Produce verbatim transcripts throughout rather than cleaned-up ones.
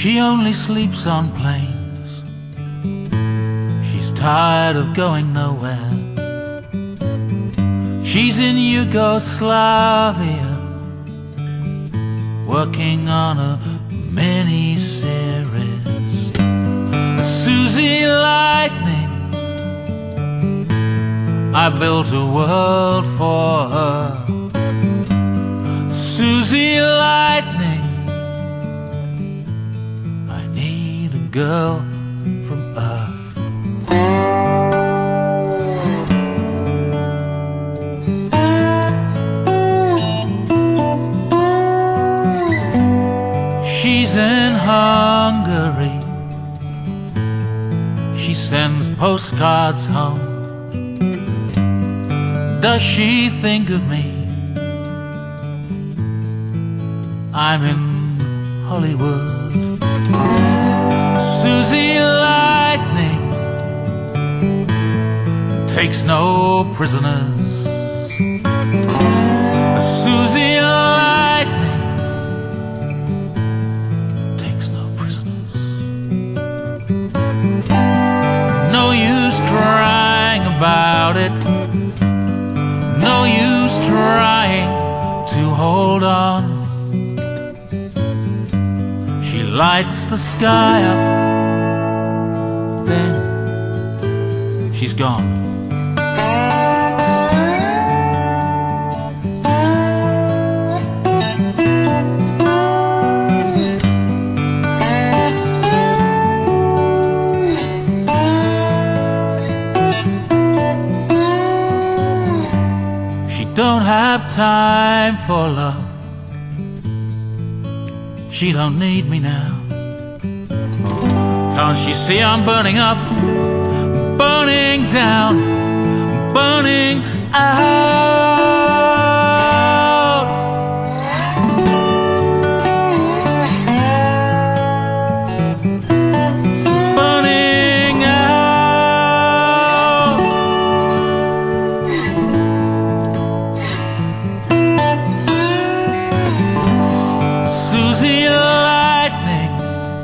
She only sleeps on planes. She's tired of going nowhere. She's in Yugoslavia, working on a mini-series. Susie Lightning, I built a world for her. Susie Lightning, I need a girl from Earth. She's in Hungary. She sends postcards home. Does she think of me? I'm in Hollywood. Susie Lightning takes no prisoners. Susie Lightning takes no prisoners. No use crying about it. No use trying to hold on. She lights the sky up, then she's gone. She don't have time for love. She don't need me now. Can't she see I'm burning up, burning down, burning out? Burning out. Susie Lightning,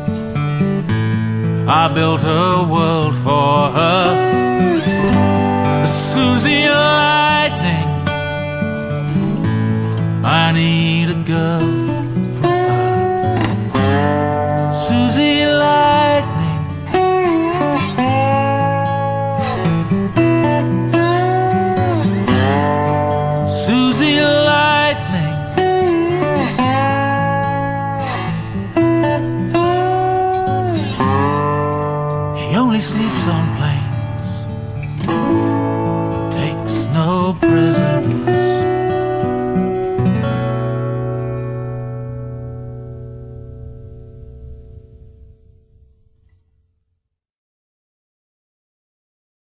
I built a world for her. Susie Lightning, I need a girl from Earth. Susie Lightning, Susie Lightning, she only sleeps on planes.